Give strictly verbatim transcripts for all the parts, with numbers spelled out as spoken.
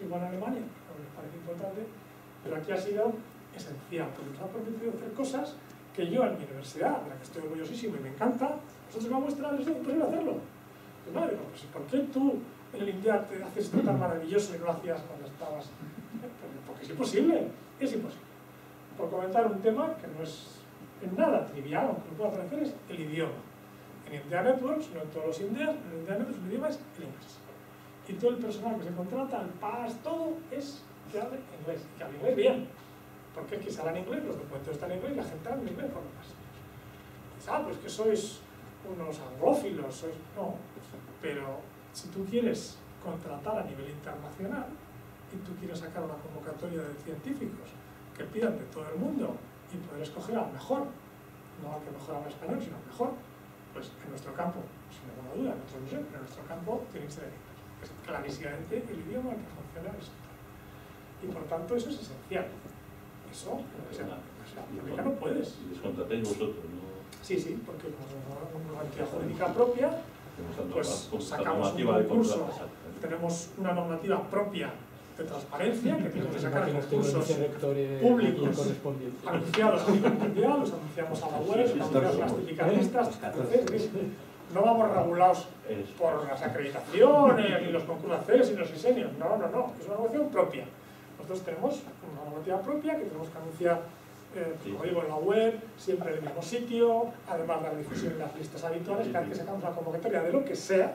igual en Alemania, me parece importante, pero aquí ha sido esencial, porque nos ha permitido hacer cosas que yo en mi universidad, de la que estoy orgullosísimo y me encanta, nosotros una muestra les es imposible hacerlo. Pues no, digo, pues ¿por qué tú en el INDEAR te haces esto tan maravilloso y no lo hacías cuando estabas? Porque es imposible, es imposible. Por comentar un tema que no es en nada trivial, aunque lo pueda parecer, es el idioma. En INDEAR Networks, no en todos los INDEAR, en INDEAR Networks el idioma es el inglés. Y todo el personal que se contrata, el P A S, todo es que hable inglés, y que hable inglés bien. Porque es que se habla en inglés, los documentos están en inglés y la gente habla en inglés por lo más. Ah, pues que sois unos anglófilos, sois... No, pero si tú quieres contratar a nivel internacional y tú quieres sacar una convocatoria de científicos que pidan de todo el mundo y poder escoger al mejor, no al que mejor habla español, sino al mejor, pues en nuestro campo, sin ninguna duda, en otros no sé, pero en nuestro campo tiene que ser en inglés. Es clarísimamente el idioma que funciona en el sector. Y por tanto eso es esencial. Eso, o sea, o sea, porque no puedes. Y les contratéis vosotros, ¿no? Sí, sí, porque como una entidad jurídica propia, pues sacamos un concurso, tenemos una normativa propia de transparencia, que tenemos que sacar concursos públicos anunciados a nivel mundial, los anunciamos a la web, los anunciamos a las típicas listas, entonces no vamos regulados por las acreditaciones, ni los concursos C E S, ni los diseños, no, no, no, es una normativa propia. Nosotros tenemos una normativa propia que tenemos que anunciar, eh, como digo, en la web, siempre en el mismo sitio, además de la difusión en las listas habituales, cada vez que sacamos la convocatoria de lo que sea,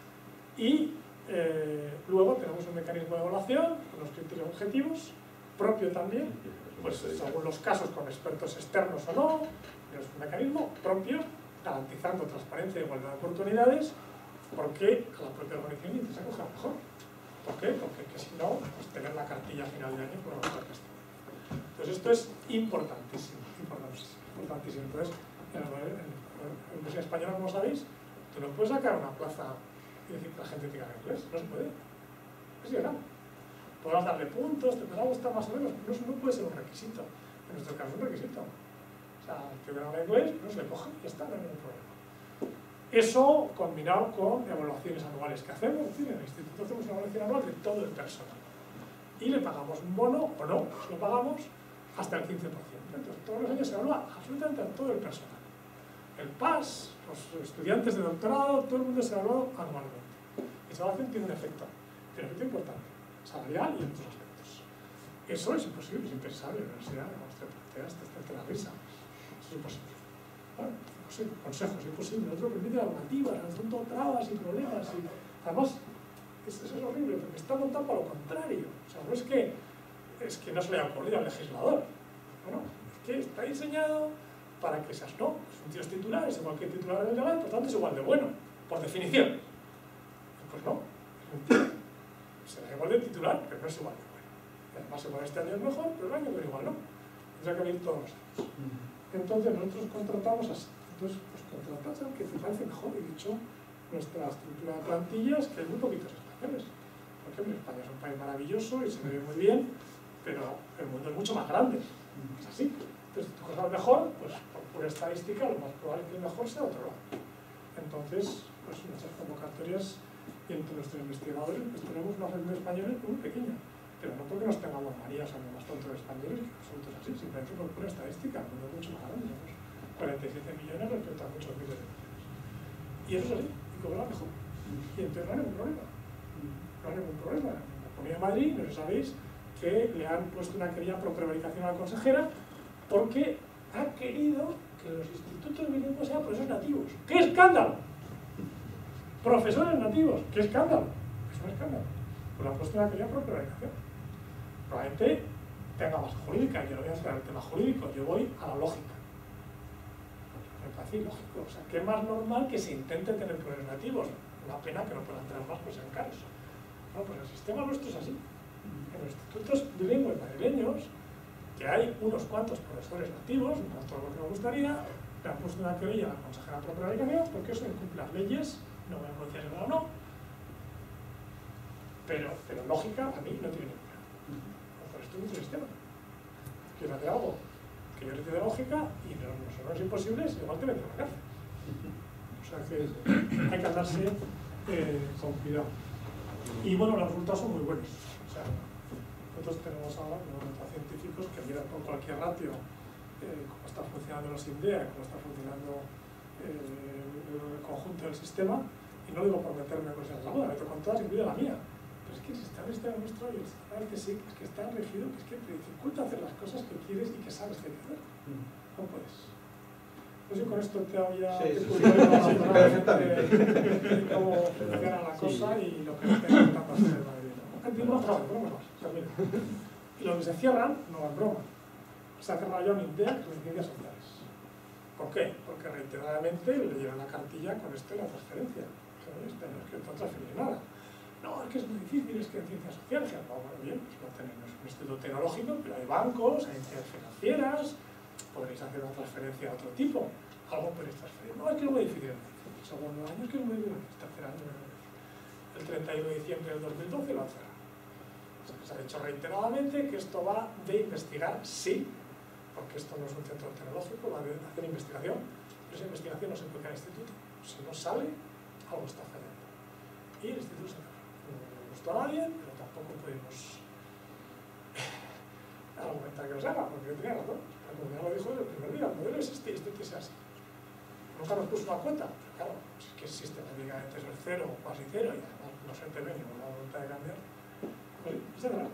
y eh, luego tenemos un mecanismo de evaluación, con los criterios objetivos, propio también, pues según los casos con expertos externos o no, pero es un mecanismo propio, garantizando transparencia y igualdad de oportunidades, porque a la propia organización le interesa coger mejor. ¿Por qué? Porque que si no, pues tener la cartilla a final de año por lo mejor que está. Entonces esto es importantísimo, importantísimo, importantísimo. Entonces, en la Universidad Española, como sabéis, tú no puedes sacar una plaza y decir que la gente tenga inglés, no se puede. Es ilegal. Podrás darle puntos, te podrá gustar más o menos, pero eso no puede ser un requisito. En nuestro caso es un requisito. O sea, el que habla inglés, no se le coge y ya está, no hay ningún problema. Eso combinado con evaluaciones anuales que hacemos, es decir, en el instituto hacemos una evaluación anual de todo el personal. Y le pagamos un bono, o no, lo pagamos hasta el quince por ciento. Entonces, todos los años se evalúa absolutamente a todo el personal. El P A S, los estudiantes de doctorado, todo el mundo se evalúa anualmente. Esa evaluación tiene un efecto, tiene un efecto importante, salarial y en otros aspectos. Eso es imposible, es impensable en la universidad, como usted plantea, te la risa. Eso es imposible. Bueno, no sé, consejos, es imposible. Nosotros permite la normativa, son todo trabas y problemas. Y además, eso es horrible, porque está montado para lo contrario. O sea, no es que, es que no se le haya ocurrido al legislador. Bueno, es que está diseñado para que seas no. Son tíos titulares, igual que titular del legal, por tanto es igual de bueno, por definición. Pues no, es mentira. Será igual de titular, pero no es igual de bueno. Y además, igual este año es mejor, pero el año que igual no. Tendrá que venir todos los años. Entonces nosotros contratamos así. Entonces, pues contratamos al que te parece mejor. Y dicho, nuestra estructura de plantillas, que hay muy poquitos españoles. Porque en España es un país maravilloso y se ve muy bien, pero el mundo es mucho más grande. Es así. Entonces, si tú coges al mejor, pues por pura estadística, lo más probable es que el mejor sea otro lado. Entonces, pues nuestras convocatorias y entre nuestros investigadores, pues tenemos una red de españoles muy pequeña. Pero no porque nos tengamos manías o más tontos de españoles, que nosotros así, simplemente por pura estadística, el mundo es mucho más grande, somos cuarenta y siete millones respecto a muchos miles de millones. Y eso es así, y cobra mejor. Y entonces no hay ningún problema. No hay ningún problema. En la Comunidad de Madrid, no sé si sabéis, que le han puesto una querella por prevaricación a la consejera porque ha querido que los institutos bilingües sean profesores nativos. ¡Qué escándalo! Profesores nativos, ¡qué escándalo! Es un escándalo. Pues le han puesto una querella por prevaricación. Probablemente tenga base jurídica, yo no voy a hacer el tema jurídico, yo voy a la lógica. Me parece ilógico, o sea, que es más normal que se intente tener profesores nativos. Una pena que no puedan tener más, pues sean caros. No, pues el sistema nuestro es así. En los institutos bilingües madrileños, que hay unos cuantos profesores nativos, no todo lo que me gustaría, le han puesto una querella a la consejera por prevaricación porque eso incumple las leyes, no voy a decir si es verdad o no, pero, pero lógica a mí no tiene ninguna. Por esto es un sistema. Quiero hacer algo que yo le de lógica y no, no son los imposibles, igual que meter en la cárcel. O sea que hay que andarse eh, con cuidado. Y bueno, los resultados son muy buenos. O sea, nosotros tenemos ahora noventa científicos que miran por cualquier ratio eh, cómo está funcionando los INDEA, cómo está funcionando eh, el conjunto del sistema, y no digo por meterme cosas en la boda, meto con todas, incluida la mía. Pero es que el sistema este nuestro y el sistema que sí, es que está regido, que es que te dificulta hacer las cosas que quieres y que sabes que hay que hacer. No puedes. Pues yo con esto te hago ya sí, te sí, sí, sí, perfectamente de cómo funciona la cosa sí. Y lo que nos está intentando hacer en Madrid. Continuamos trabajando, no más, termina. Y los que se cierran no van broma. Se ha cerrado ya un INDEA, que son ciencias sociales. ¿Por qué? Porque reiteradamente le llevan la cartilla con esto y la transferencia. Este no es que no transferir nada. No, es que es muy difícil, es que en ciencias sociales, no, bueno, bien, pues no tenemos un instituto tecnológico, pero hay bancos, hay entidades financieras, podréis hacer una transferencia a otro tipo, algo podéis transferir. No, es que es muy difícil. Segundo año es que es muy difícil. Tercer año, el treinta y uno de diciembre del dos mil doce lo han cerrado. Se ha dicho reiteradamente que esto va de investigar, sí, porque esto no es un centro tecnológico, va de hacer investigación, pero esa investigación no se puede quedar en el instituto. Si no sale, algo está fallando. Y el instituto se cerró. No le gustó a nadie, pero tampoco podemos argumentar que lo haga, porque yo tenía razón. Como ya lo dijo desde el primer día, el modelo es este y este que sea así. Nunca nos puso una cuota, pero claro, si es que existe prácticamente es el cero o casi cero, y además no se te ve ni con la voluntad de cambiar, pues sí, se cerró.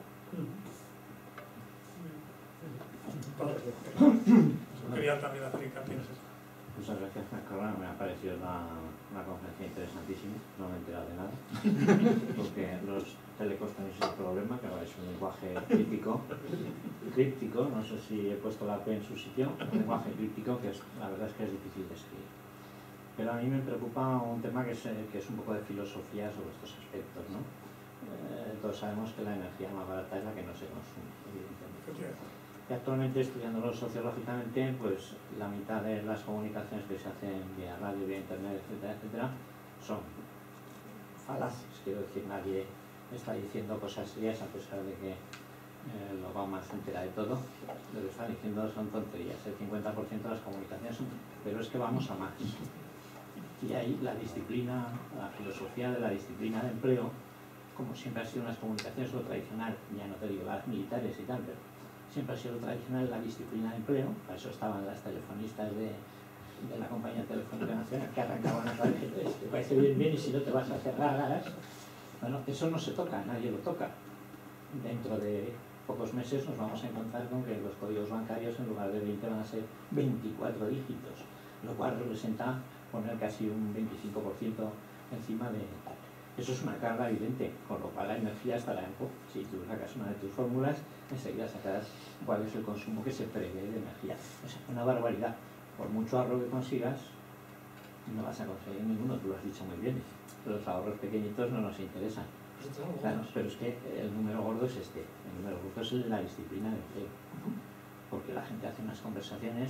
Quería también hacer hincapié en eso. Muchas gracias, Carla. Me ha parecido una, una conferencia interesantísima, no me he enterado de nada, porque los telecos tenéis el problema, que ahora es un lenguaje críptico, críptico, no sé si he puesto la P en su sitio, un lenguaje críptico que es, la verdad es que es difícil de escribir. Pero a mí me preocupa un tema que es, que es un poco de filosofía sobre estos aspectos, ¿no? Eh, todos sabemos que la energía más barata es la que no se consume, evidentemente. Y actualmente, estudiándolo sociológicamente, pues la mitad de las comunicaciones que se hacen vía radio, vía internet, etcétera, etcétera, son falaces. Quiero decir, nadie está diciendo cosas serias a pesar de que eh, lo Obama se entera de todo. Lo que están diciendo son tonterías. El cincuenta por ciento de las comunicaciones son... Pero es que vamos a más. Y ahí la disciplina, la filosofía de la disciplina de empleo, como siempre ha sido unas comunicaciones, lo tradicional, ya no te digo las militares y tal, pero siempre ha sido tradicional la disciplina de empleo. Para eso estaban las telefonistas de, de la compañía telefónica nacional que arrancaban a través de te parece bien, bien, y si no te vas a cerrar. Bueno, eso no se toca, nadie lo toca. Dentro de pocos meses nos vamos a encontrar con que los códigos bancarios en lugar de veinte van a ser veinticuatro dígitos, lo cual representa poner casi un veinticinco por ciento encima de tal. Eso es una carga evidente, con lo cual la energía estará en poco. Si tú sacas una de tus fórmulas, enseguida sacarás cuál es el consumo que se prevé de energía. Es una barbaridad. Por mucho ahorro que consigas, no vas a conseguir ninguno, tú lo has dicho muy bien. Los ahorros pequeñitos no nos interesan. Claro, pero es que el número gordo es este. El número gordo es la disciplina de empleo. Porque la gente hace unas conversaciones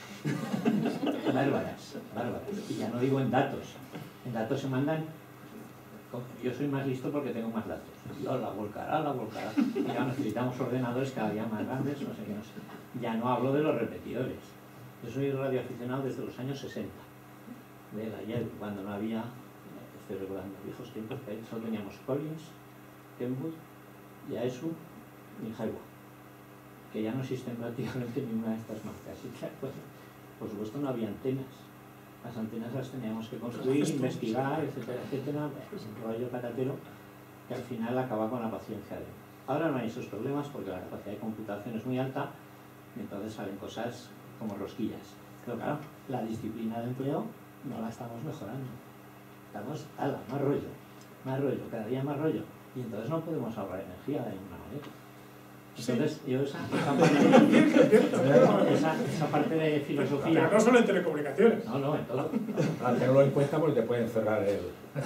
bárbaras, bárbaras. Y ya no digo en datos. En datos se mandan... Yo soy más listo porque tengo más datos. Yo la volcará, la volcará. Y ya necesitamos ordenadores cada día más grandes, no sé qué, no sé. Ya no hablo de los repetidores. Yo soy radioaficionado desde los años sesenta. De la ayer, cuando no había, estoy recordando viejos tiempos, que solo teníamos Collins, Kenwood, Yaesu y Highway, que ya no existen prácticamente ninguna de estas marcas. Y claro, pues, por supuesto no había antenas. Las antenas las teníamos que construir, investigar, etcétera, etcétera. Es un rollo patatero que al final acaba con la paciencia de... Ahora no hay esos problemas porque la capacidad de computación es muy alta y entonces salen cosas como rosquillas. Pero claro, la disciplina de empleo no la estamos mejorando. Estamos, ala, más rollo, más rollo, cada día más rollo. Y entonces no podemos ahorrar energía de ninguna manera. Entonces, yo esa, esa, parte, esa, esa parte de filosofía... Pero no solo en telecomunicaciones. No, no, en todo. Al tenerlo en cuenta, pues te pueden cerrar el...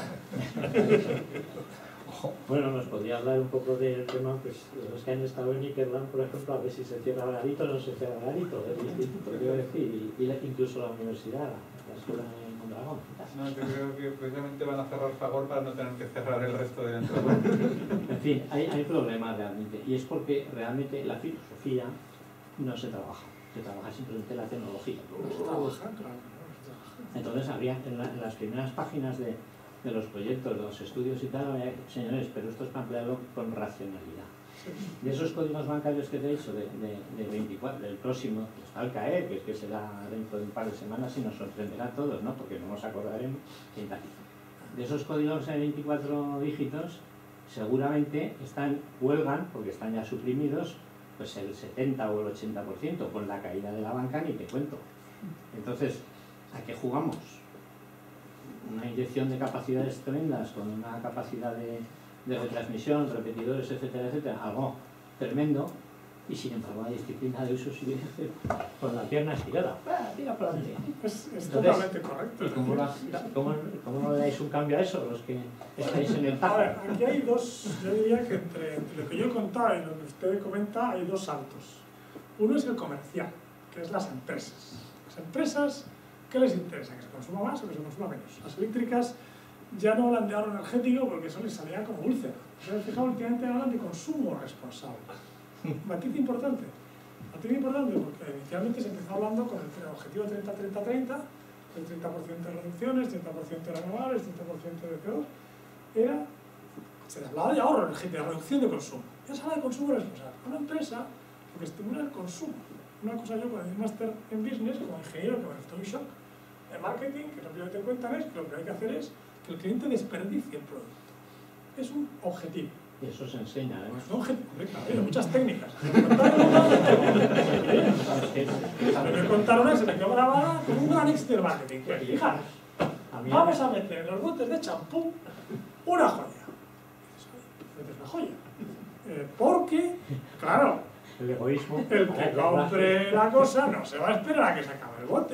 Bueno, nos podría hablar un poco del tema, pues, de los que han estado en Nickerland, por ejemplo, a ver si se cierra Garito o no se cierra Garito, el instituto, quiero decir, y, y incluso la universidad, la escuela en Mondragón. No, yo creo que precisamente van a cerrar Fagor para no tener que cerrar el resto del entorno. En fin, hay, hay problemas realmente, y es porque realmente la filosofía no se trabaja, se trabaja simplemente la tecnología. Entonces habría en, la, en las primeras páginas de, de los proyectos, de los estudios y tal, oye, señores, pero esto es para emplearlo con racionalidad. De esos códigos bancarios que te he dicho, de, de, de veinticuatro, del próximo, está el CAE, que es que será dentro de un par de semanas y nos sorprenderá a todos, ¿no? Porque no nos acordaremos y tal. De esos códigos de veinticuatro dígitos, seguramente están, huelgan, porque están ya suprimidos, pues el setenta o el ochenta por ciento, con la caída de la banca ni te cuento. Entonces, ¿a qué jugamos? Una inyección de capacidades tremendas, con una capacidad de, de retransmisión, repetidores, etcétera, etcétera, algo tremendo, y sin embargo la disciplina de uso sigue con la pierna estirada. ¡Ah, tira para adelante! Es, es Entonces, totalmente correcto. ¿Y cómo, la, cómo, cómo no le dais un cambio a eso, los que estáis en el tajo? A ver, aquí hay dos, yo diría que entre, entre lo que yo he contado y lo que usted comenta hay dos saltos. Uno es el comercial, que es las empresas. Las empresas, ¿qué les interesa? ¿Que se consuma más o que se consuma menos? Las eléctricas ya no hablan de ahorro energético porque eso les salía como úlcera. Pero fijado, últimamente hablan de consumo responsable. Matiz importante. Matiz importante porque inicialmente se empezó hablando con el objetivo treinta treinta treinta, el treinta por ciento de reducciones, treinta por ciento de renovables, treinta por ciento de C O dos. Era, se hablaba de ahorro energético, de reducción de consumo. Ya se habla de consumo responsable. Una empresa lo que estimula el consumo. Una cosa yo con el máster en business, como ingeniero, que me resultó un shock. En marketing, que lo primero que te cuentan es que lo que hay que hacer es que el cliente desperdicie el producto. Es un objetivo. Y eso se enseña, ¿eh? Es un objetivo. Hay muchas técnicas. Me contaron una, se me quedó grabada con un gran éxito de marketing. Pues fijaros, vamos a meter en los botes de champú una joya. Metes una joya. Eh, porque, claro, el egoísmo. El que compre la cosa no se va a esperar a que se acabe el bote.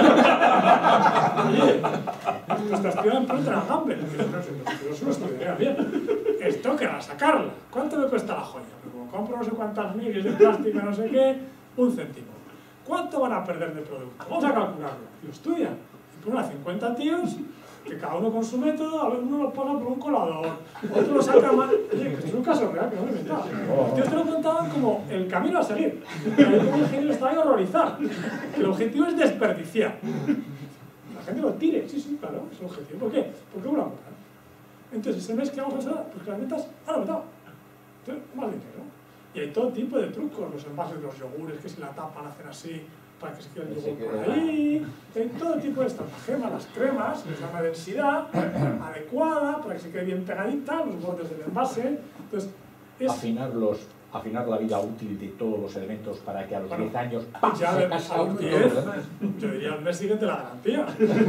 Oye, esto estudiado en Procter and Gamble. Yo se lo estudiaría bien. Esto querrá sacarla. ¿Cuánto me cuesta la joya? Pues como compro no sé cuántas miles de plástico, no sé qué, un céntimo. ¿Cuánto van a perder de producto? Vamos a calcularlo. Y lo estudian. Y ponen a cincuenta tíos, que cada uno con su método, a ver, uno lo pone por un colador, otro lo saca más. Oye, que esto es un caso real que no me he inventado. Los tíos te lo contaban como el camino a seguir. Y ahí como ingeniero estaba ahí a horrorizar. El objetivo es desperdiciar. La gente lo tire, sí, sí, claro, es el objetivo. ¿Por qué? Porque uno la compra. Entonces, ese mes que vamos a hacer, pues que las ventas han aumentado. Entonces, más dinero. Y hay todo tipo de trucos, los envases de los yogures, que si la tapan hacen así, para que se quede el yogur por ahí. Hay todo tipo de estratagemas, las cremas, les dan una densidad adecuada, para que se quede bien pegadita, los bordes del envase. Entonces, es... Afinar, los, afinar la vida útil de todos los elementos para que a los bueno, diez años ¡pam! Ya Se de casa a uno los y diez, todo lo demás. yo diría el mes siguiente la garantía.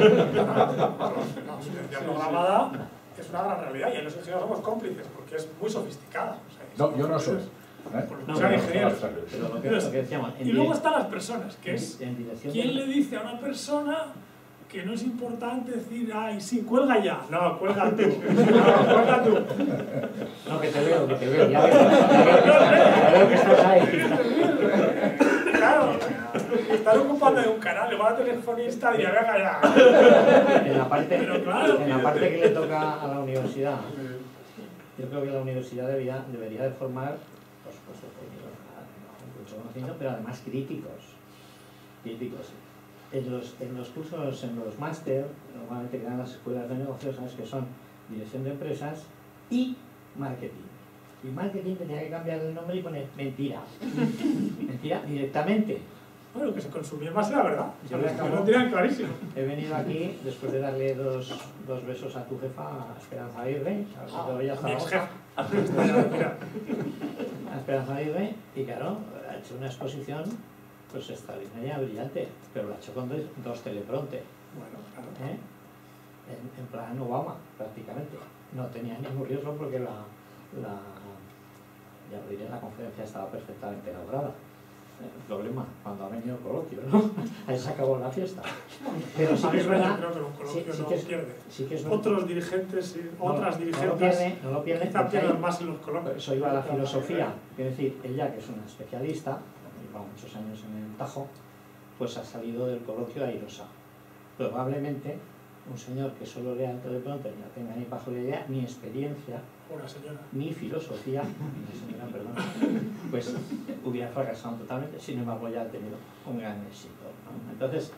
La asistencia programada es una gran realidad y en los ingenieros somos cómplices porque es muy sofisticada. O sea, No, yo no soy. ¿Eh? Por lo No, que sean no, ingenieros. Pero lo que, lo que decíamos, en Y luego dire- están las personas, que es en dirección ¿quién de- le dice a una persona que no es importante decir, ay, sí, cuelga ya? No, cuelga tú. No, cuelga tú. No, que te veo, que te veo, ya veo, ya veo que estás, ya veo que estás ahí. Claro, están ocupando de un canal, igual a telefonista diría, venga ya. En la parte, Pero claro. en la parte que le toca a la universidad, yo creo que la universidad debería, debería de formar, pues, pues, mucho conocimiento, pero además críticos. Críticos. En los, en los cursos, en los máster, normalmente que dan las escuelas de negocios, sabes que son dirección de empresas y marketing. Y marketing tenía que cambiar el nombre y poner mentira. Mentira directamente. Bueno, que se consumía más era verdad. O sea, Yo los acabo- que lo tiran clarísimo. He venido aquí después de darle dos, dos besos a tu jefa, a Esperanza Aguirre, a ver si todavía está Mi la ex otra. jefa. Mira, A Esperanza Aguirre, y claro, ha hecho una exposición pues extraordinaria, brillante, pero la ha hecho con dos, dos teleprompter, bueno, claro. ¿eh? en, en plan Obama, prácticamente. No tenía ningún riesgo porque la, la, ya lo diré, la conferencia estaba perfectamente elaborada. El problema, cuando ha venido el coloquio, ¿no? Ahí se acabó la fiesta. Pero sí que es verdad, Yo creo que en un coloquio sí, sí no que es- pierde. sí que es verdad. Otros dirigentes, y No, otras no lo dirigentes, pierde, no lo pierde, quizá porque hay- pierden más en los coloquios. eso iba a la filosofía, es decir, ella que es una especialista, lleva muchos años en el Tajo, pues ha salido del coloquio airosa. Probablemente un señor que solo lea el teleprompter y no tenga ni pajolera idea, ni experiencia, Una señora. ni filosofía, ni señora, perdón, pues hubiera fracasado totalmente, sin embargo ya ha tenido un gran éxito, ¿no? Entonces,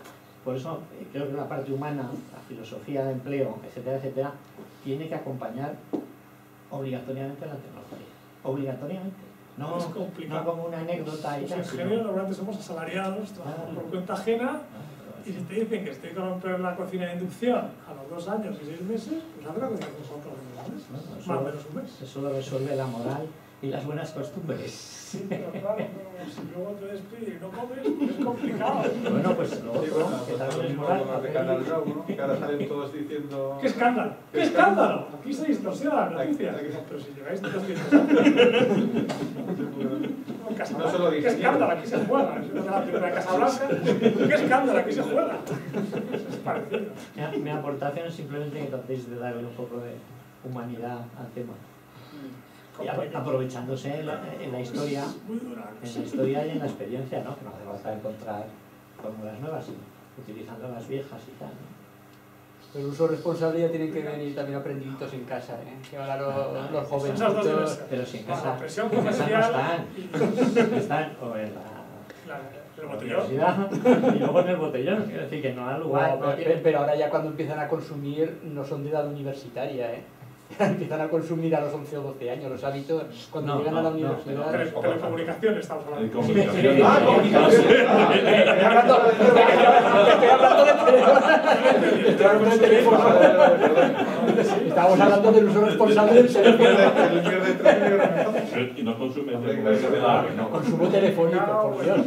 por eso creo que la parte humana, la filosofía de empleo, etcétera, etcétera, tiene que acompañar obligatoriamente la tecnología. Obligatoriamente. No, es complicado. No como una anécdota y Los tal. ingenieros normalmente somos asalariados, trabajamos por cuenta ajena, y si te dicen que estoy que romper la cocina de inducción a los dos años y seis meses, pues haz la cocina con nosotros en un mes, No, eso, más o menos un mes. eso lo resuelve la moral y las buenas costumbres. Sí, pero claro, no, si luego te despides y no comes, pues es complicado. Bueno, pues lo Sí, otro, bueno, que pues también lo es mismo moral. con las de Canal Now, ¿no? Que ahora salen todos diciendo... ¡Qué escándalo! ¡Qué escándalo! Aquí se distorsiona la noticia. Aquí- aquí- Pero si lleváis doscientos años. No solo ¡Qué dije, escándalo! Aquí se juega. Es una película de Casablanca. ¡Qué escándalo! Aquí se juega. Es parecido. Mi, mi aportación es simplemente que tratéis de darle un poco de humanidad al tema. Y a- aprovechándose en la, en la historia, Muy dura. en la historia y en la experiencia, ¿no? Que no hace falta encontrar fórmulas nuevas, sino utilizando las viejas y tal, ¿no? El uso responsable ya tienen que venir también aprendiditos en casa, ¿eh? Que ahora los, los Esas dos jovencitos... diversas. Pero si en La casa, presión en casa no comercial están, están o en la La- el la botellón. universidad y luego en el botellón, quiero decir que no da lugar. No, no pe- tiene- pero ahora ya cuando empiezan a consumir no son de edad universitaria, ¿eh? Empiezan a consumir a los once o doce años los hábitos cuando No, llegan no, a la no, universidad. Tele- Telecomunicación estamos De hablando. comunicación. Ah, comunicación. Estoy hablando, estoy hablando de teléfono. Estoy hablando de teléfono. Estamos hablando del uso responsable del teléfono. El pierde tres millones. Y no consume Hombre, comunicación de la no. Consumo telefónico, por Dios.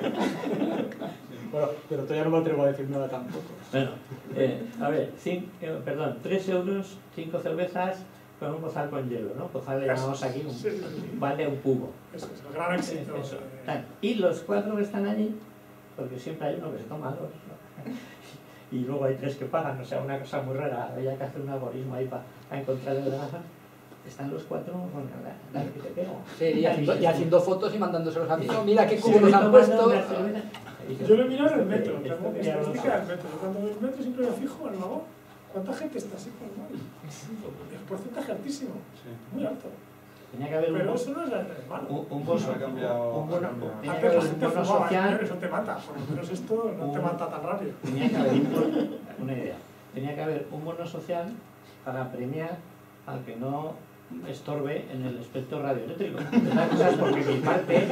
Bueno, pero todavía no me atrevo a decir nada tampoco. Bueno, eh, a ver, cin- eh, perdón, tres euros, cinco cervezas con un bozal con hielo, ¿no? Bozal le llamamos aquí, un, Sí, sí, sí. vale un cubo. Eso es el gran éxito. Eso, de- tal. Y los cuatro que están allí, porque siempre hay uno que se toma dos, ¿no? Y luego hay tres que pagan, o sea, una cosa muy rara, había que hacer un algoritmo ahí para encontrar el naranja. Están los cuatro con la, la que te pego. Sí, y haciendo, y haciendo fotos y mandándoselos a mí. No, mira qué cubo Sí, nos han tomando puesto. una cerveza. Y dices, Yo lo he mirado en el metro, esto tengo quería estadística hablar. del metro. Yo cuando voy al metro siempre me fijo en el vagón. ¿Cuánta gente está así por el vagón? El porcentaje altísimo, muy alto. Tenía que haber un, Pero eso no es malo. un, un bono, Ha cambiado- un bono, ha cambiado. tenía que Antes la haber un gente bono fumaba, social. eso te mata. Por lo menos esto no te Un- mata tan rápido. Tenía que haber un, una idea. Tenía que haber un bono social para premiar al que no estorbe en el espectro radioeléctrico. Estas cosas porque mi parte,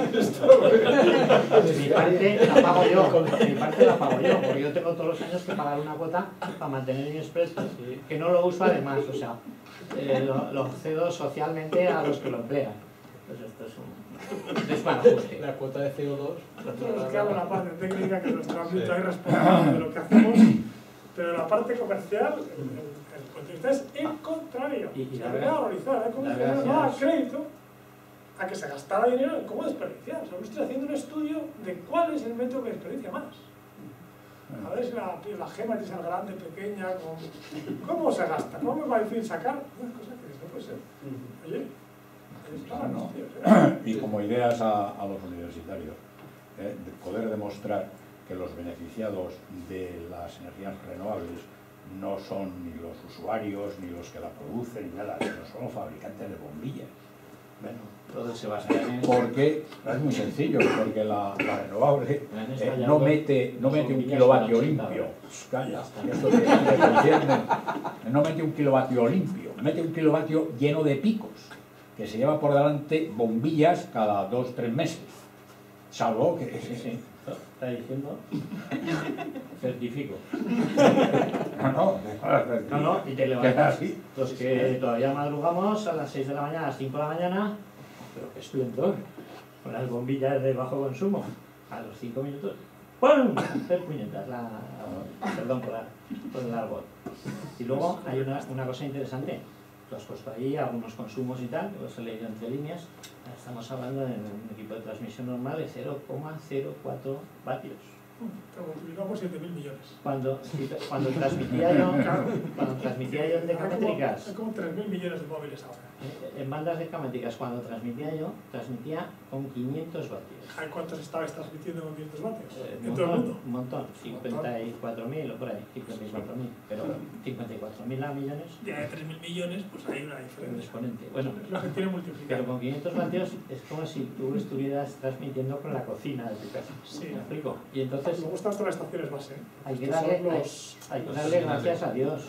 mi parte la pago yo, mi parte la pago yo, porque yo tengo todos los años que pagar una cuota para mantener mi espectro, que no lo uso además, o sea, eh, lo, lo cedo socialmente a los que lo emplean. Pues esto es un desbarajuste. La cuota de C O dos. Nosotros nos quedamos en la parte técnica, que es nuestro ámbito, Sí. ahí respondemos de lo que hacemos, pero la parte comercial, el, el, el punto de vista es el contrario. Y- y Se la había verdad- valorizado, ¿eh? Como la que verdad no daba es- crédito a que se gastara dinero en cómo desperdiciar. O sea, yo estoy haciendo un estudio de cuál es el método que desperdicia más. A ver si la, la gema tiene que ser grande, pequeña, cómo, cómo se gasta, cómo es más difícil sacar. Unas cosas que no puede ser. Oye, ahí está, No. tío, ¿eh? Y como ideas a, a los universitarios, eh, de poder demostrar que los beneficiados de las energías renovables no son ni los usuarios, ni los que la producen, ni nada, sino son los fabricantes de bombillas. Bueno, todo se basa en Porque es muy sencillo, porque la, la renovable En eh, esta ya no no- mete, no son mete un bombillas kilovatio para limpio. ochenta, Pues calla, esto te, te concierne. No mete un kilovatio limpio, mete un kilovatio lleno de picos, que se lleva por delante bombillas cada dos, tres meses. Salvo que... Sí, sí. Está diciendo. Certifico. No, no, No, no, y te que es levantas. así. Los que todavía madrugamos a las seis de la mañana, a las cinco de la mañana, pero qué esplendor, con las bombillas de bajo consumo, a los cinco minutos, ¡pum! Hacer puñetas, la, perdón por, la, por el árbol. Y luego hay una, una cosa interesante, tú has puesto ahí algunos consumos y tal, que los he leído entre líneas, estamos hablando de un equipo de transmisión normal de cero coma cero cuatro vatios. Te multiplicamos por siete mil millones. Cuando, cuando transmitía yo, cuando transmitía yo en Hay como, decamétricas, hay como tres mil millones de móviles ahora. en bandas decamétricas, cuando transmitía yo, transmitía con quinientos vatios. ¿A cuántos estabais transmitiendo con quinientos vatios? Eh, En un todo el montón, mundo. un montón, cincuenta y cuatro mil o por ahí, cincuenta y cuatro mil, pero cincuenta y cuatro mil a millones, Ya de tres mil millones, pues hay una un diferencia. exponente. Bueno, Es lo que tiene pero multiplicado. con quinientos vatios es como si tú estuvieras transmitiendo con la cocina de tu casa. Sí. ¿Me explico? Y entonces entonces luego están todas las estaciones base. hay que Estos darle, son los, hay, hay que darle gracias a Dios.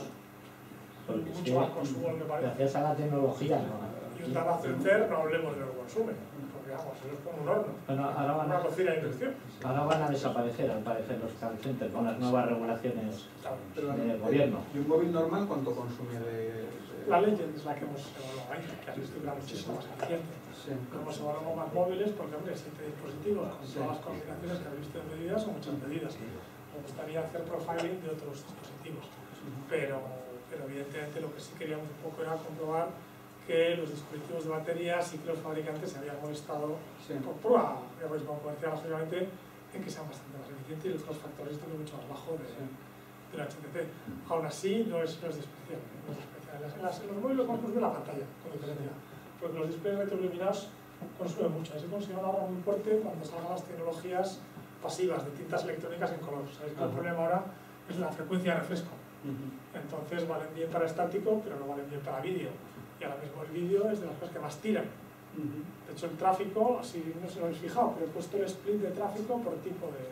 mucho más consumo del que parece. Gracias a la tecnología, ¿no? Y un data center, no hablemos de lo que consume, porque vamos, eso es como un horno, Bueno, ahora van, una a, cocina de inducción. ahora van a desaparecer, al parecer, los call centers con las nuevas regulaciones Pero, del eh, gobierno. ¿Y un móvil normal cuánto consume de...? de... La Legend es la que hemos evaluado ahí, que ha visto que era muchísimo más eficiente. Sí. Hemos evaluado más móviles porque, hombre, siete dispositivos con Sí. todas las combinaciones que habéis visto en medidas son muchas medidas. Me gustaría hacer profiling de otros dispositivos, pero, pero evidentemente lo que sí queríamos un poco era comprobar que los dispositivos de batería sí que los fabricantes se habían molestado Sí. por prueba, digamos, como comercial, lógicamente, en que sean bastante más eficientes y los otros factores están mucho más bajo de, Sí. del H T C. Aún así, no es, no es despreciable. No es despreciable. Las, las, los móviles más consumen la pantalla, con diferencia, porque los displays retroiluminados consumen mucho. Eso consigue una obra muy fuerte cuando salgan las tecnologías pasivas de tintas electrónicas en color. Sabéis que el problema ahora es la frecuencia de refresco. Uh-huh. Entonces valen bien para estático, pero no valen bien para vídeo. Y ahora mismo el vídeo es de las cosas que más tiran. Uh-huh. De hecho, el tráfico, así no se lo habéis fijado, pero he puesto el split de tráfico por tipo de...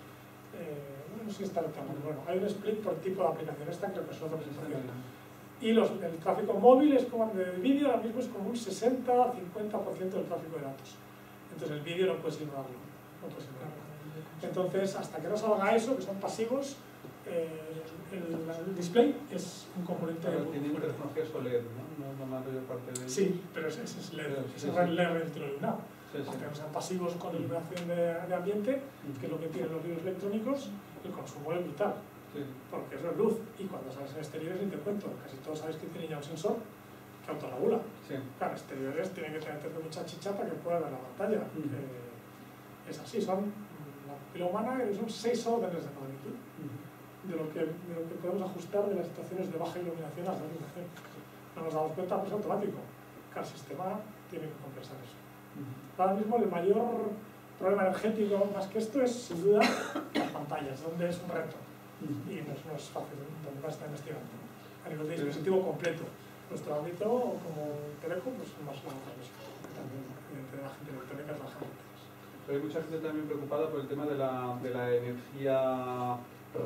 Eh, no sé si está el tamaño, bueno, hay un split por tipo de aplicación, esta creo que es otra presentación. Y los, el tráfico móvil es como de vídeo, ahora mismo es como un sesenta a cincuenta por ciento del tráfico de datos. Entonces el vídeo no puedes ignorarlo. No puedes ignorarlo. Entonces, hasta que no salga eso, que son pasivos, eh, el, el display es un componente Pero muy tiene fuerte. tecnología S O L E D, ¿no? No, no me mayor parte de... Sí, pero ese, ese es L E D, Sí, ese sí, es sí. el L E D retroiluminado. Sí, sí. Hasta que no sean pasivos con iluminación de, de ambiente, que es lo que tienen los vídeos electrónicos, el consumo es brutal, Sí. porque eso es luz. Y cuando sales en exteriores, ni te cuento, casi todos sabéis que tiene ya un sensor que autorregula. Sí. Claro, exteriores tienen que tener mucha chicha para que pueda ver la pantalla. Mm. Eh, es así, son la pupila humana son seis órdenes de magnitud Uh-huh. de lo, que, de lo que podemos ajustar de las situaciones de baja iluminación a alta iluminación. No nos damos cuenta, pues es automático. Cada sistema tiene que compensar eso. Uh-huh. Ahora mismo el mayor problema energético más que esto es sin duda las pantallas, donde es un reto Uh-huh. y no es, no es fácil, donde va a estar investigando. A nivel de dispositivo completo. Nuestro ámbito, como Teleco, pues es más largo que eso. También, evidentemente, la gente electrónica trabaja en empresas. Pero hay mucha gente también preocupada por el tema de la, de la energía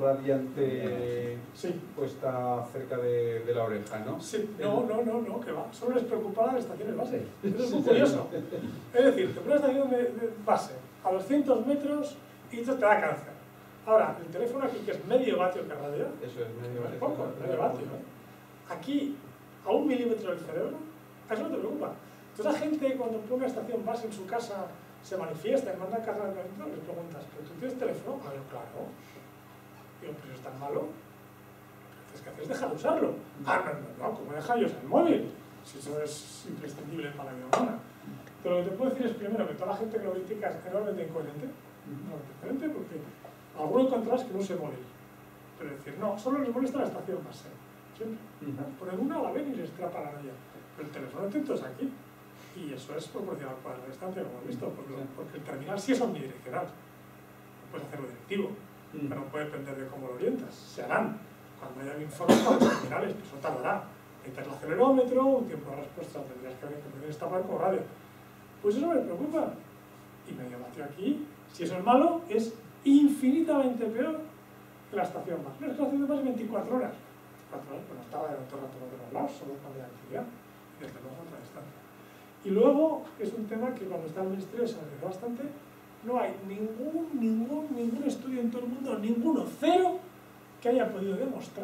radiante Sí. puesta cerca de, de la oreja, ¿no? Sí, no, no, no, no, que va. Solo les preocupa las estaciones base. Eso es muy Sí, curioso. Es decir, te pones una estación de, de base a doscientos metros y esto te da cáncer. Ahora, el teléfono aquí, que es medio vatio que radio, Eso es medio es poco, medio vatio. ¿eh? Aquí, a un milímetro del cerebro, a eso no te preocupa. Entonces la gente, cuando pone una estación base en su casa, se manifiesta y manda carga de dentro, les preguntas, ¿pero tú tienes teléfono? Ah, yo, claro. Digo, pero es tan malo. Entonces, ¿qué haces? Deja de usarlo. Ah, no, no, no, ¿cómo deja yo usar el móvil? Si eso es imprescindible para la vida humana. Pero lo que te puedo decir es, primero, que toda la gente que lo critica es enormemente incoherente. Enormemente incoherente porque alguno encontrarás que no use móvil. Pero decir, no, solo les molesta la estación base. Siempre. Uh-huh. Ponen una, la ven y les trae paranoia. Pero el teléfono atento es aquí. Y eso es proporcional para la distancia, como hemos visto, porque, porque el terminal sí es omnidireccional. No puedes hacerlo directivo, Uh-huh. pero puede depender de cómo lo orientas. Se harán. Cuando haya informes para los terminales, pues eso tardará. Necesitas el acelerómetro, un tiempo de respuesta, tendrías que ver que tendrías que tapar como radio. Pues eso me preocupa. Y medio vacío aquí, si eso es malo, es infinitamente peor que la estación más. No es que la estación más es veinticuatro horas. veinticuatro horas, bueno, estaba en todo el rato de los lados, solo cambia de actividad. Y desde luego otra distancia. Y luego, es un tema que cuando está en el Ministerio se analizó bastante, no hay ningún, ningún, ningún estudio en todo el mundo, ninguno, cero, que haya podido demostrar,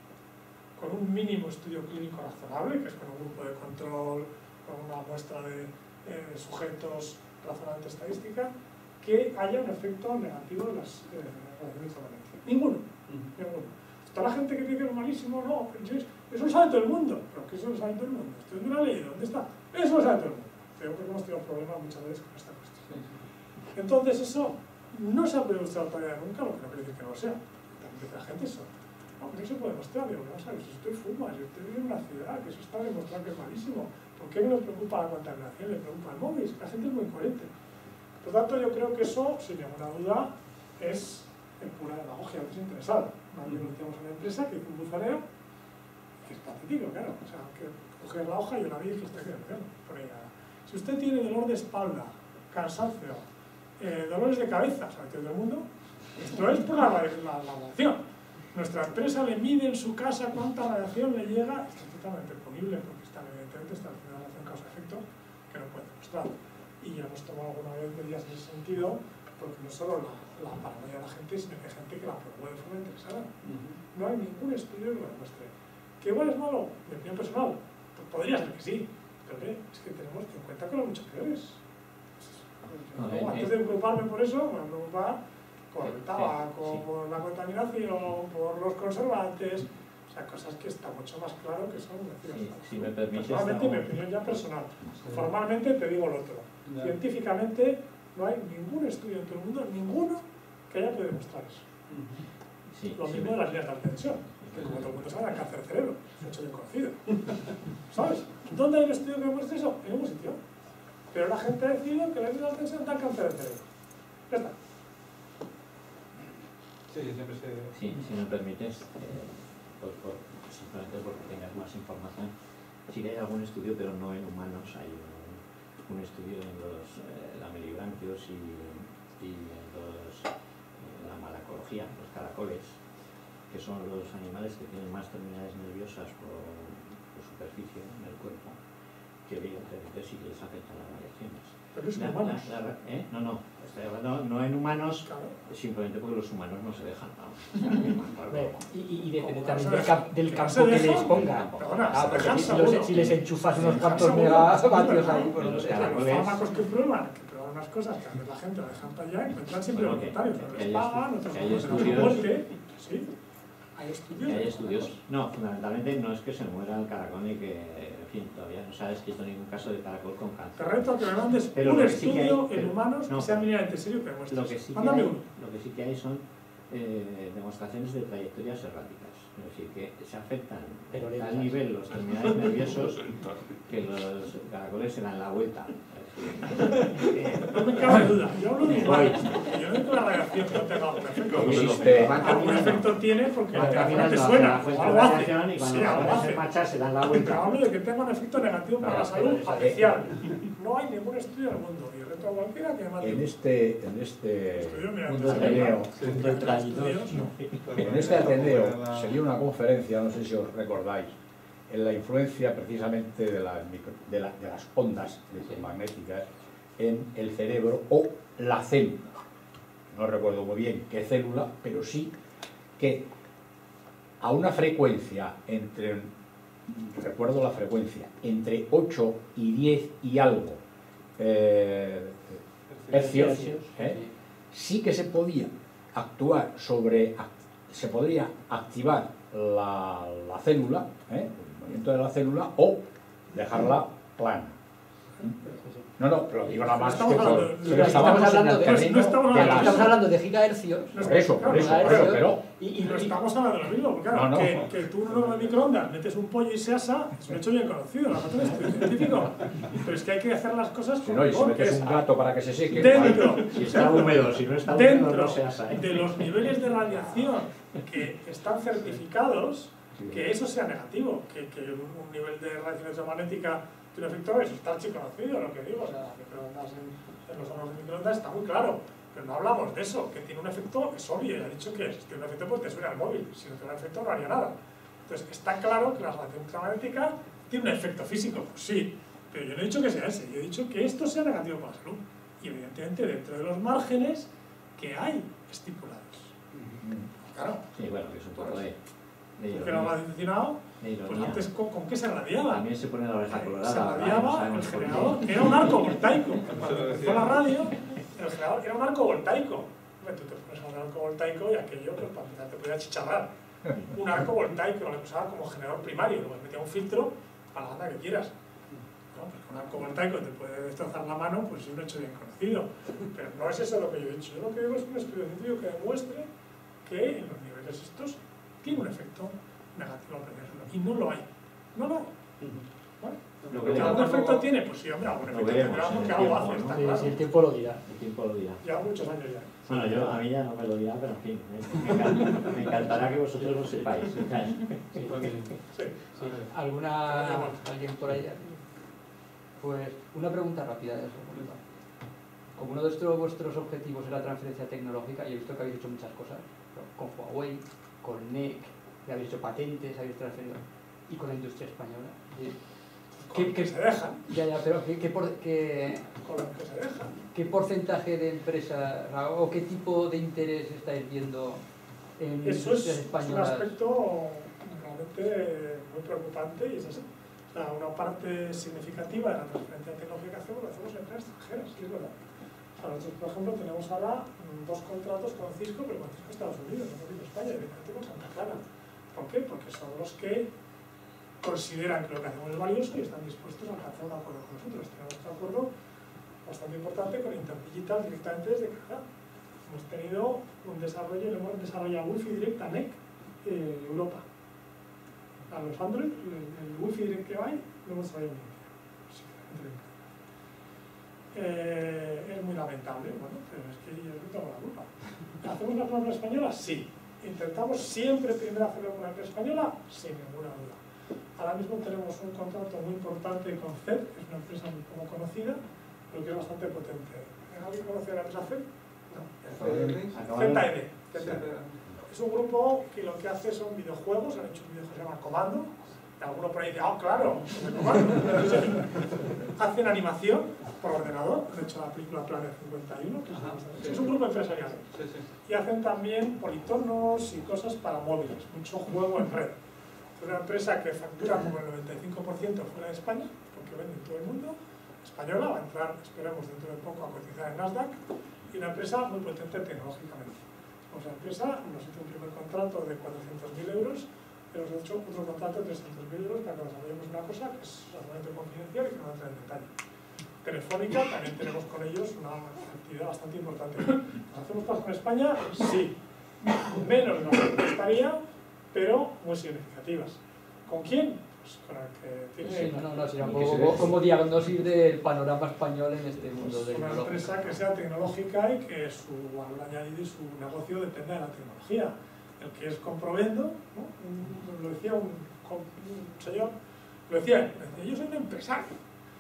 con un mínimo estudio clínico razonable, que es con un grupo de control, con una muestra de eh, sujetos razonablemente estadística, que haya un efecto negativo en las eh, radiaciones electromagnéticas. Ninguno, Uh-huh. ninguno. Toda la gente que dice que es malísimo, no, pero eso lo sabe todo el mundo. ¿Pero qué eso lo sabe todo el mundo? Estoy en una ley, ¿dónde está? Eso lo sabe todo el mundo. Creo que hemos tenido problemas muchas veces con esta cuestión. Entonces eso no se ha podido mostrar todavía nunca, lo que no quiere decir que no lo sea. También dice la gente eso. No, que no se puede mostrar. Digo, vamos a ver, si usted fuma, si usted vive en una ciudad, que eso está demostrado que es malísimo. ¿Por qué no le preocupa la contaminación? Le preocupa el móvil. La gente es muy incoherente. Por lo tanto, yo creo que eso, sin ninguna duda, es en pura demagogia desinteresada. Nosotros decíamos a una empresa que hizo un buzoneo, que es patético, claro. O sea, que coger la hoja y una vez que está quedando. Si usted tiene dolor de espalda, cansancio, eh, dolores de cabeza, ¿sabe todo el mundo? Esto es por la, la, la radiación. Nuestra empresa le mide en su casa cuánta radiación le llega, esto es totalmente punible porque está, evidentemente está en una relación causa-efecto que no puede demostrar. Y ya hemos tomado alguna vez medidas en ese sentido, porque no solo la, la paranoia de la gente, sino que hay gente que la probó de forma interesada. No hay ningún estudio que lo demuestre. ¿Que igual es malo? Mi opinión personal, pues podría ser que sí, pero ¿qué? Es que tenemos cincuenta cosas mucho peores. No, no, antes de preocuparme por eso, me preocupa por el tabaco, sí, por la contaminación, por los conservantes, o sea, cosas que está mucho más claro que son nocivas. Sí, si me permites, personalmente, estamos... mi opinión ya personal. Formalmente te digo lo otro. Ya. Científicamente no hay ningún estudio en todo el mundo, ninguno, que haya podido demostrar eso. Sí, lo mismo sí, de las líneas de alta tensión, que como todo el mundo sabe, dan cáncer de cerebro, es un hecho bien conocido. ¿Sabes? ¿Dónde hay un estudio que demuestre eso? En ningún sitio. Pero la gente ha decidido que las líneas de alta tensión dan cáncer de cerebro. Ya está. Sí, siempre se... Sí, si me permites, eh, pues por, simplemente porque tengas más información, sí que hay algún estudio, pero no en humanos, hay un, un estudio en los eh, lamilibranquios y, y en los, eh, la malacología, los caracoles, que son los animales que tienen más terminales nerviosas por, por superficie en el cuerpo, que evidentemente sí que les afectan las radiaciones. Pero es en humanos. La, la, ¿eh? No, no, estoy hablando no en humanos, claro, simplemente porque los humanos no se dejan. ¿No? O sea, y, y depende también del, camp, del campo que les ponga. Ah, porque si, los, si les enchufas unos cuantos megavatios ahí, pues no sé. Los fármacos que prueban, que prueban unas cosas que a veces la gente la dejan para allá, encuentran siempre voluntarios, no les pagan, otros no se muerte. Sí. ¿Hay estudios? Hay estudios. No, fundamentalmente no es que se muera el caracol ni que, en fin, todavía no se ha descrito ningún caso de caracol con cáncer. Te reto a que me mandes pero un estudio sí hay, en humanos no, que sea mínimamente serio que demuestre. Lo que sí que Mándame hay, uno. Lo que sí que hay son eh, demostraciones de trayectorias erráticas. Es decir, que se afectan a tal nivel los terminales nerviosos que los caracoles se dan la vuelta. No me cabe duda, yo hablo de igual. Yo no digo la radiación que no tenga un efecto. Existe. Algún efecto tiene porque no te suena, o algo hace. Y cuando algo hace marcha se dan la vuelta. Pero hablo de que tenga un efecto negativo para la salud apreciable. No hay ningún estudio en el mundo, y reto a cualquiera que me En este, en este Ateneo, en este Ateneo se dio una conferencia, no sé si os recordáis, en la influencia precisamente de las, micro, de, la, de las ondas electromagnéticas en el cerebro o la célula. No recuerdo muy bien qué célula, pero sí que a una frecuencia entre, recuerdo la frecuencia, entre ocho y diez y algo eh, hercios, ¿eh? Sí que se podía actuar sobre, se podría activar la, la célula, ¿eh? de la célula o dejarla plana. No, no, pero digo nada más que por, pero estamos hablando de, no estamos de, las, estamos hablando de gigahercios. Por eso, por eso, por eso, pero... Y, y, pero estamos hablando de lo mismo, porque claro, no, no. Que, que tú en un horno de microondas metes un pollo y se asa, es un hecho bien conocido, la parte de estudio científico. Pero es que hay que hacer las cosas con no, y si metes un gato para que se seque... Dentro, si está húmedo, si no está húmedo no se asa. ¿eh? De los niveles de radiación que están certificados, que eso sea negativo, que, que un nivel de radiación electromagnética tiene efecto, eso está archiconocido, lo que digo, o sea, las microondas en, en los hornos de microondas está muy claro, pero no hablamos de eso, que tiene un efecto, es obvio, ya he dicho que si tiene un efecto pues te suena al móvil, si no tiene un efecto no haría nada. Entonces está claro que la radiación electromagnética tiene un efecto físico, pues sí, pero yo no he dicho que sea ese, yo he dicho que esto sea negativo para la salud, y evidentemente dentro de los márgenes que hay estipulados. Claro. Sí, bueno, que es un poco de... Porque era radiacionado, pues antes ¿con, ¿con qué se radiaba? También se pone la oreja colorada. Se radiaba, el generador era un arco voltaico. Cuando empezó la radio, el generador era un arco voltaico. Tú te pones a un arco voltaico y aquello, pues para empezar te podía chicharrar. Un arco voltaico, lo usaba como generador primario, luego metía un filtro a la banda que quieras. ¿No? Porque un arco voltaico te puede destrozar la mano, pues es un hecho bien conocido. Pero no es eso lo que yo he dicho. Yo lo que digo es un estudio científico que demuestre que en los niveles estos tiene un efecto negativo a apreciarlo. Y no lo hay. No lo hay. ¿Vale? Lo que ¿algún efecto tiene? Pues sí, hombre, algún efecto tendrá porque algo hace, está sí, claro. Sí, el tiempo lo dirá. El tiempo lo dirá. Lleva muchos años ya. Bueno, yo, a mí ya no me lo dirá, pero en fin, me, encanta, me encantará que vosotros lo sepáis. Sí, sí. Sí. ¿Alguna, alguien por allá? Pues una pregunta rápida de eso. como uno de vuestros, vuestros objetivos es la transferencia tecnológica, y he visto que habéis hecho muchas cosas, con Huawei, con N E C, que habéis hecho patentes, habéis transferido, y con la industria española. ¿Qué, que se dejan? Ya, ya, pero ¿qué, qué, por, qué, con lo que se dejan. ¿qué porcentaje de empresas o qué tipo de interés estáis viendo en Eso industrias es, españolas? Es un aspecto realmente muy preocupante y es así. O sea, una parte significativa de la transferencia tecnológica que hacemos, lo hacemos en empresas extranjeras, sí es verdad. O sea, nosotros, por ejemplo, tenemos ahora dos contratos con Cisco, pero con Cisco Estados Unidos, no con España, directamente con Santa Clara. ¿Por qué? Porque son los que consideran que lo que hacemos es valioso y están dispuestos a alcanzar un acuerdo con nosotros. Tenemos un acuerdo bastante importante con Interdigital directamente desde Canadá. Hemos tenido un desarrollo, le hemos desarrollado Wi-Fi Direct a N E C en Europa. A los Android, el, el Wi-Fi Direct que hay, lo hemos desarrollado en India. Eh, es muy lamentable, bueno, pero es que yo no tengo la culpa. ¿Hacemos una norma española? Sí. ¿Intentamos siempre primero hacerlo con una empresa española? Sin ninguna duda. Ahora mismo tenemos un contrato muy importante con C E P, que es una empresa muy poco conocida, pero que es bastante potente. ¿Alguien conoce la empresa C E P? No. Z E D. Es un grupo que lo que hace son videojuegos, han hecho un videojuego que se llama Comando, y alguno por ahí dice, ah, claro, de Comando. Hacen animación por ordenador, han hecho la película Planet cincuenta y uno, que es, sí. Es un grupo empresarial. Sí, sí. Y hacen también politonos y cosas para móviles, mucho juego en red. Es una empresa que factura como el noventa y cinco por ciento fuera de España, porque vende en todo el mundo, española, va a entrar, esperemos, dentro de poco a cotizar en Nasdaq, y una empresa muy potente tecnológicamente. O sea, la empresa nos hizo un primer contrato de cuatrocientos mil euros, y nos ha hecho otro contrato de trescientos mil euros para que desarrollemos una cosa que es absolutamente confidencial y que no entra en detalle. Telefónica, también tenemos con ellos una actividad bastante importante. ¿Nos hacemos cosas con España? Sí. Menos de lo que me gustaría, pero muy significativas. ¿Con quién? Pues con el que tiene... Sí, no, no, no, sino como, como diagnosis del panorama español en este mundo pues una empresa que sea tecnológica y que su valor añadido y su negocio dependa de la tecnología. El que es comprovendo, ¿no? Un, lo decía un, un señor, lo decía él, decía, yo soy un empresario,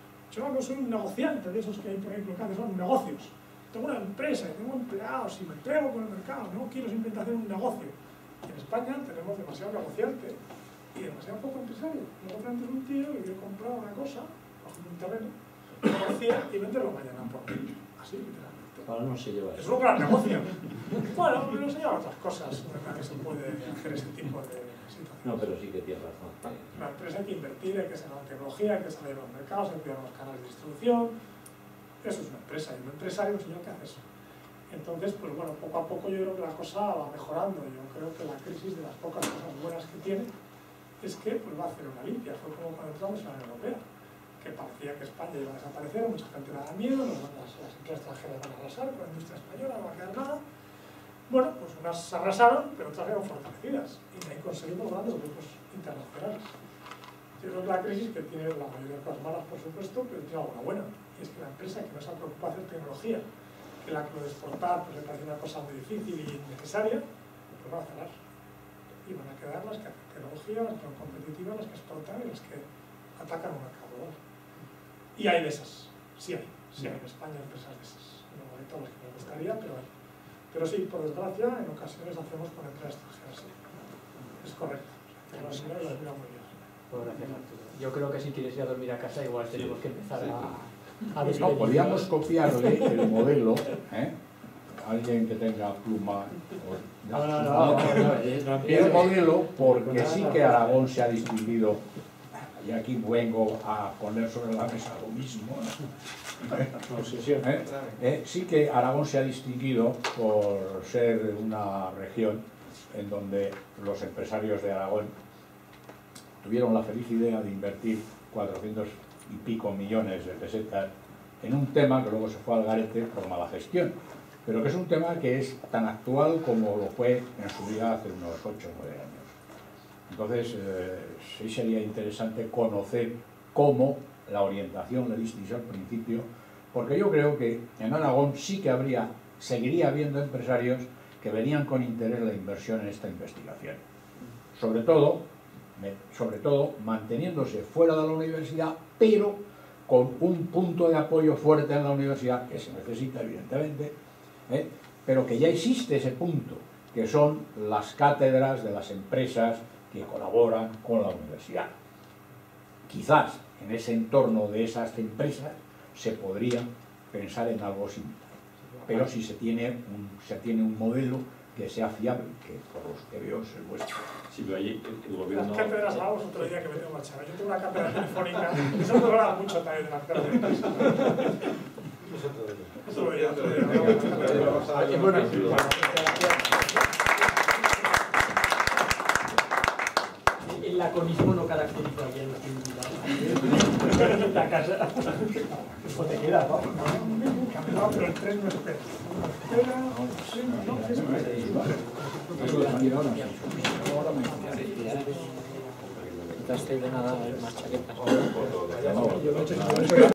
yo no soy un negociante de esos que hay por ahí que son negocios. Tengo una empresa, tengo empleados y me pego con el mercado, no quiero simplemente hacer un negocio. En España tenemos demasiado negociante y demasiado poco empresario. El negociante es un tío que quiere comprar una cosa, por ejemplo un terreno, negociar y venderlo mañana por mí. Así, literalmente. Ahora no se lleva eso. Es un gran negocio. Bueno, pero se llevan otras cosas en las que se puede hacer ese tipo de situaciones. No, pero sí que tienes razón. Una empresa hay que invertir, hay que saber la tecnología, hay que saber los mercados, hay que cuidar los canales de distribución. Eso es una empresa, y un empresario es un señor que hace eso. Entonces, pues bueno, poco a poco yo creo que la cosa va mejorando. Yo creo que la crisis, de las pocas cosas buenas que tiene, es que pues, va a hacer una limpia. Fue como cuando entramos en la Unión Europea, que parecía que España iba a desaparecer, mucha gente le da miedo, las, las empresas extranjeras van a arrasar, con la industria española no va a quedar nada. Bueno, pues unas arrasaron, pero otras eran fortalecidas, y de ahí conseguimos grandes grupos internacionales. Yo creo que la crisis, que tiene la mayoría de cosas malas, por supuesto, pero tiene alguna buena, y es que la empresa que no se ha preocupado de hacer tecnología, que la que lo de exportar pues, le parece una cosa muy difícil y innecesaria, pues va a cerrar. Y van a quedar las que hacen tecnología, las que son competitivas, las que exportan y las que atacan un mercado. Y hay de esas, sí hay, sí hay en España empresas de esas. No hay todas las que me gustaría, pero hay. Pero sí, por desgracia, en ocasiones hacemos con empresas extranjeras, sí. Es correcto. O sea, que las mira muy bien. Pues gracias, Arturo. Yo creo que si quieres ir a dormir a casa, igual tenemos sí, que empezar sí. a, a despedir. No, podríamos copiarle el modelo, ¿eh? Alguien que tenga pluma. O, no, no, no, no, no, el modelo, porque sí que Aragón se ha distinguido, y aquí vengo a poner sobre la mesa lo mismo, ¿eh? Eh, sí que Aragón se ha distinguido por ser una región en donde los empresarios de Aragón tuvieron la feliz idea de invertir cuatrocientos y pico millones de pesetas en un tema que luego se fue al garete por mala gestión, pero que es un tema que es tan actual como lo fue en su día hace unos ocho o nueve años. Entonces, eh, sí sería interesante conocer cómo la orientación le disteis al principio, porque yo creo que en Aragón sí que habría, seguiría habiendo empresarios que venían con interés la inversión en esta investigación. Sobre todo, sobre todo manteniéndose fuera de la universidad, pero con un punto de apoyo fuerte en la universidad, que se necesita evidentemente, ¿eh? pero que ya existe ese punto, que son las cátedras de las empresas que colaboran con la universidad. Quizás en ese entorno de esas empresas se podría pensar en algo similar, pero si se tiene un, se tiene un modelo que sea fiable, que por los que veo es el vuestro. Sí, pero allí el gobierno... Las cátedras la vamos otro día que me tengo que marchar. Yo tengo una cátedra telefónica, eso me dura mucho también de las cátedras. Eso lo veía otro día. Bueno, el laconismo no caracteriza aquí a los invitados. La casa. Pues te queda, ¿no? No, pero el tren no espera. Espera, sí, no, de nada, más chaquetas.